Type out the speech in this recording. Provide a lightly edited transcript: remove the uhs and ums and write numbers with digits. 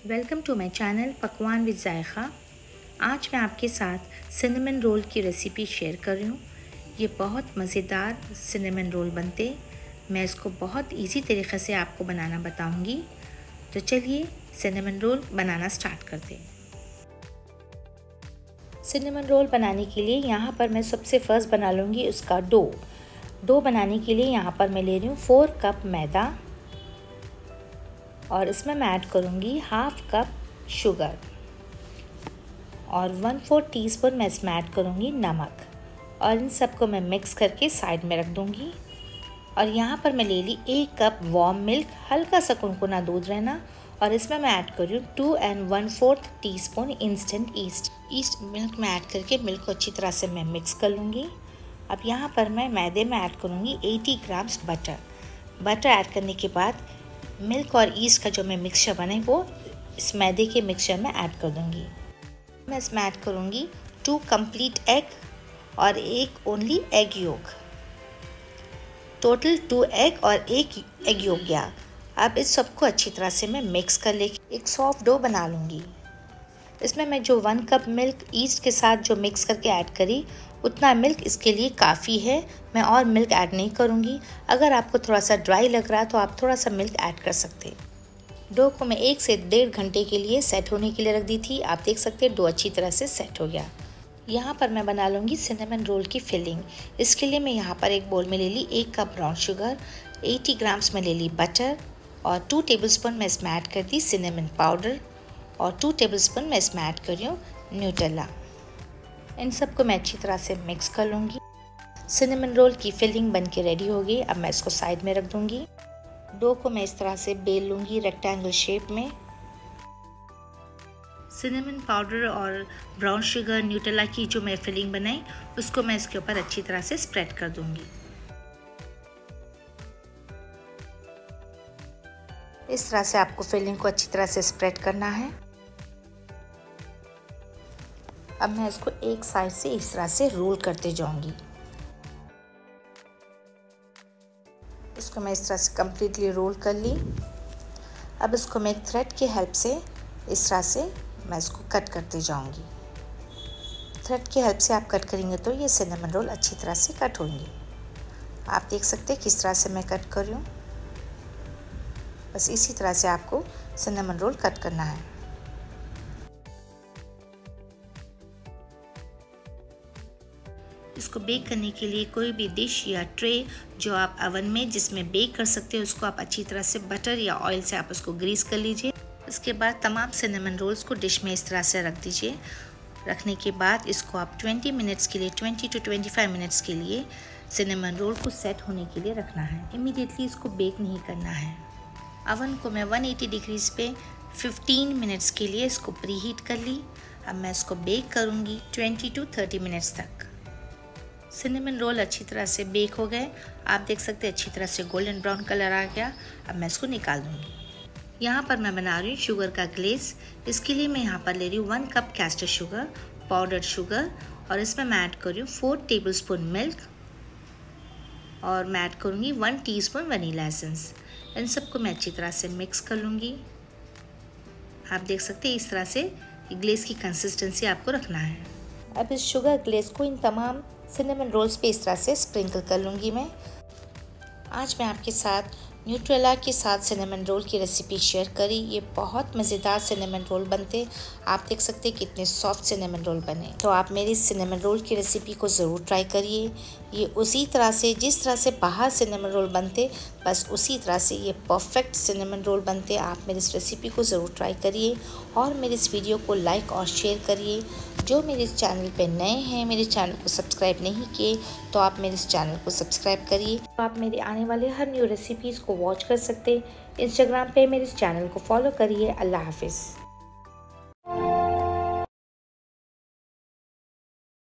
Welcome to my channel Pakwan with Zaika. आज मैं आपके साथ सिनेमन रोल की रेसिपी शेयर कर रही हूँ। ये बहुत मज़ेदार सिनेमन रोल बनते। मैं इसको बहुत इजी तरीक़े से आपको बनाना बताऊँगी। तो चलिए सिनेमन रोल बनाना स्टार्ट करते हैं। सिनेमन रोल बनाने के लिए यहाँ पर मैं सबसे फर्स्ट बना लूँगी उसका डो बनाने के लिए यहाँ पर मैं ले रही हूँ 4 कप मैदा और इसमें मैं ऐड करूँगी हाफ कप शुगर और 1/4 टीस्पून मैं इसमें ऐड करूँगी नमक और इन सबको मैं मिक्स करके साइड में रख दूँगी। और यहाँ पर मैं ले ली 1 कप वार्म मिल्क, हल्का सा कुनकुना दूध रहना, और इसमें मैं ऐड कर रही हूँ 2 and 1/4 teaspoon instant yeast milk में ऐड करके मिल्क को अच्छी तरह से मैं मिक्स कर लूँगी। अब यहाँ पर मैं मैदे में ऐड करूँगी 80 ग्राम्स बटर ऐड करने के बाद मिल्क और ईस्ट का जो मैं मिक्सचर बनाई वो इस मैदे के मिक्सचर में ऐड कर दूँगी। मैं इसमें ऐड करूँगी 2 कंप्लीट एग और 1 only egg yolk, total 2 egg और 1 एग योक गया। अब इस सबको अच्छी तरह से मैं मिक्स कर लेके एक सॉफ्ट डो बना लूँगी। इसमें मैं जो 1 कप मिल्क ईस्ट के साथ जो मिक्स करके ऐड करी उतना मिल्क इसके लिए काफ़ी है, मैं और मिल्क ऐड नहीं करूँगी। अगर आपको थोड़ा सा ड्राई लग रहा है तो आप थोड़ा सा मिल्क ऐड कर सकते हैं। डो को मैं 1 से 1.5 घंटे के लिए सेट होने के लिए रख दी थी। आप देख सकते हैं डो अच्छी तरह से सेट हो गया। यहाँ पर मैं बना लूँगी सिनेमन रोल की फिलिंग। इसके लिए मैं यहाँ पर एक बोल में ले ली 1 कप ब्राउन शुगर, 80 ग्राम्स में ले ली बटर और 2 टेबलस्पून मैं इसमें ऐड कर दी सिनेमन पाउडर और 2 टेबलस्पून मैं इसमें ऐड कर रही हूँ न्यूटेला। इन सबको मैं अच्छी तरह से मिक्स कर लूँगी। सिनेमन रोल की फिलिंग बन के रेडी हो गई। अब मैं इसको साइड में रख दूँगी। डो को मैं इस तरह से बेल लूँगी रेक्टेंगल शेप में। सिनेमन पाउडर और ब्राउन शुगर न्यूटेला की जो मैं फिलिंग बनाई उसको मैं इसके ऊपर अच्छी तरह से स्प्रेड कर दूँगी। इस तरह से आपको फिलिंग को अच्छी तरह से स्प्रेड करना है। अब मैं इसको एक साइड से इस तरह से रोल करते जाऊंगी। इसको मैं इस तरह से कम्प्लीटली रोल कर ली। अब इसको मैं थ्रेड की हेल्प से इस तरह से मैं इसको कट करते जाऊंगी। थ्रेड की हेल्प से आप कट करेंगे तो ये सिनेमन रोल अच्छी तरह से कट होंगे। आप देख सकते हैं किस तरह से मैं कट कर रही हूँ। बस इसी तरह से आपको सिनेमन रोल कट करना है। इसको बेक करने के लिए कोई भी डिश या ट्रे जो आप अवन में जिसमें बेक कर सकते हो उसको आप अच्छी तरह से बटर या ऑयल से आप उसको ग्रीस कर लीजिए। इसके बाद तमाम सिनेमन रोल्स को डिश में इस तरह से रख दीजिए। रखने के बाद इसको आप 20 मिनट्स के लिए 20 to 25 मिनट्स के लिए सिनेमन रोल को सेट होने के लिए रखना है। इमीडिएटली इसको बेक नहीं करना है। अवन को मैं 180 डिग्रीज पे 15 मिनट्स के लिए इसको प्रीहीट कर ली। अब मैं इसको बेक करूँगी 20 to 30 मिनट्स तक। सिनेमन रोल अच्छी तरह से बेक हो गए। आप देख सकते हैं अच्छी तरह से गोल्डन ब्राउन कलर आ गया। अब मैं इसको निकाल दूँगी। यहाँ पर मैं बना रही हूँ शुगर का ग्लेस। इसके लिए मैं यहाँ पर ले रही हूँ 1 cup castor sugar, powdered sugar, और इसमें मैं ऐड कर रही हूँ 4 टेबलस्पून मिल्क और मैं ऐड करूँगी 1 टीस्पून वनीला एसेंस। इन सबको मैं अच्छी तरह से मिक्स कर लूँगी। आप देख सकते हैं इस तरह से ग्लेस की कंसिस्टेंसी आपको रखना है। अब इस शुगर ग्लेस को इन तमाम सिनेमन रोल्स पे इस तरह से स्प्रिंकल कर लूँगी मैं। आज मैं आपके साथ न्यूट्रेला के साथ सिनेमन रोल की रेसिपी शेयर करी। ये बहुत मज़ेदार सिनेमन रोल बनते। आप देख सकते हैं कितने सॉफ्ट सिनेमन रोल बने। तो आप मेरी सिनेमन रोल की रेसिपी को ज़रूर ट्राई करिए। ये उसी तरह से जिस तरह से बाहर सिनेमन रोल बनते बस उसी तरह से ये परफेक्ट सिनेमन रोल बनते। आप मेरी इस रेसिपी को ज़रूर ट्राई करिए और मेरे इस वीडियो को लाइक और शेयर करिए। जो मेरे इस चैनल पे नए हैं, मेरे चैनल को सब्सक्राइब नहीं किए तो आप मेरे इस चैनल को सब्सक्राइब करिए। तो आप मेरे आने वाले हर न्यू रेसिपीज़ को वॉच कर सकते हैं। इंस्टाग्राम पे मेरे इस चैनल को फॉलो करिए। अल्लाह हाफिज़।